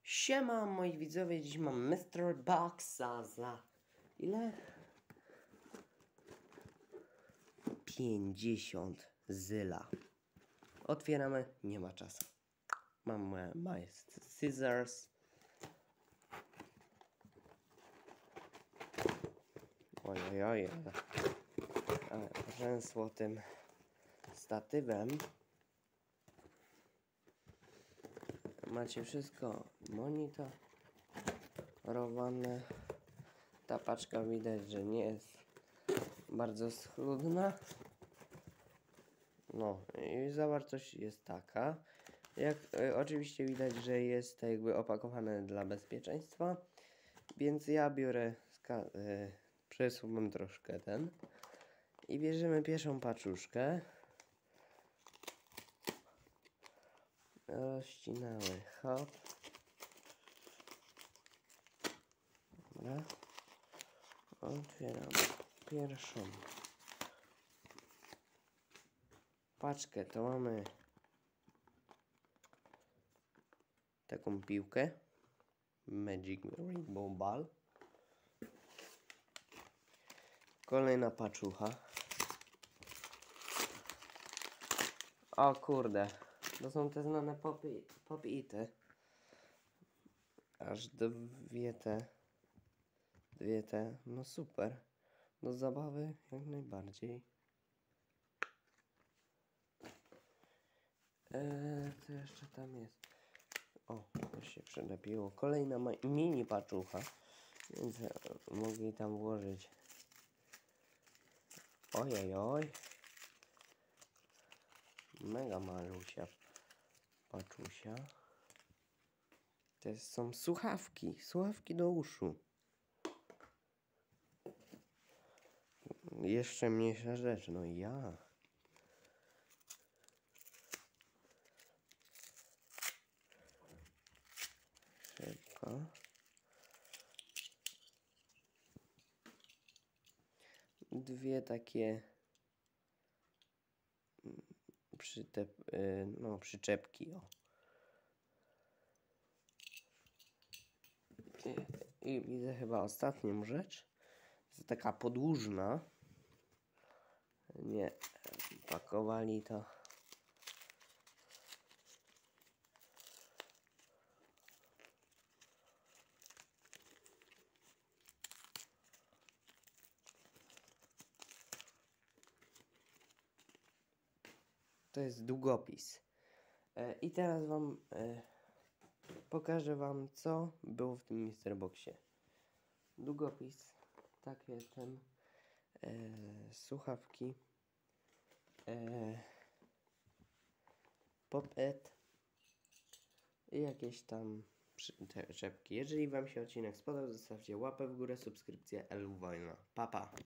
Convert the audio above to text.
Siema moi widzowie, dziś mam Mr. Boxa za ile? 50 zyla. Otwieramy, nie ma czasu. Mam moje scissors. Ojojoj, ale rzęsło tym statywem. Macie wszystko monitorowane. Ta paczka widać, że nie jest bardzo schludna. No i zawartość jest taka. Jak oczywiście widać, że jest to jakby opakowane dla bezpieczeństwa. Więc ja biorę, przesuwam troszkę ten. I bierzemy pierwszą paczuszkę. Rozcinamy, hop. Dobra. Otwieramy pierwszą paczkę. To mamy taką piłkę Magic Rainbow Ball. Kolejna paczucha. O kurde, to są te znane pop-ity. Aż dwie te, no super. Do zabawy jak najbardziej. Co jeszcze tam jest? O, to się przylepiło. Kolejna mini paczucha. Więc mogli tam włożyć. Ojojoj. Mega malusia paczusia. To są słuchawki do uszu. Jeszcze mniejsza rzecz, no ja. Szybko. Dwie takie przyczepki, o. I widzę chyba ostatnią rzecz. Jest taka podłużna. Nie, pakowali to. To jest długopis. I teraz pokażę wam, co było w tym Mr. Boxie. Długopis, takie słuchawki, pop-it i jakieś tam przyczepki. Jeżeli wam się odcinek spodobał, zostawcie łapę w górę, subskrypcję, Elwojna. Pa, pa!